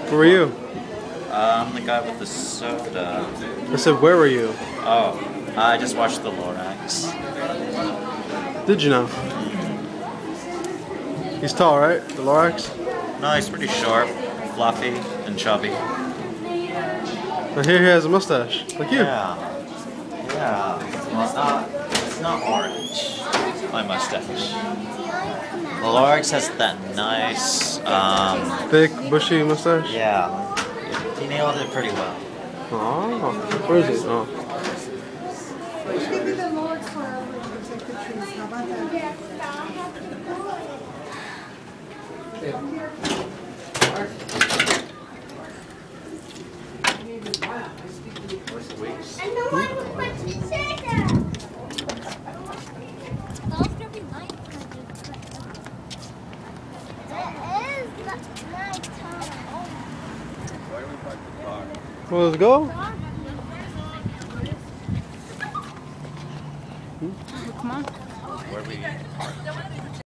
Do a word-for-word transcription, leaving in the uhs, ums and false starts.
Where were you? Uh, I'm the guy with the soda. I said, where were you? Oh, I just watched the Lorax. Did you know? He's tall, right? The Lorax? No, he's pretty short, fluffy, and chubby. And here he has a mustache, like you. Yeah. Yeah. Well, it's not, it's not orange, my mustache. The Lorax has that nice, um... Thick, bushy mustache? yeah. He nailed it pretty well. Oh, where is it? Oh. Maybe the Lorax forever to protect the trees. How about that? And no one was much to say that. Well, it's gonna be night. It is night time. Well, let's go. Come on. Where we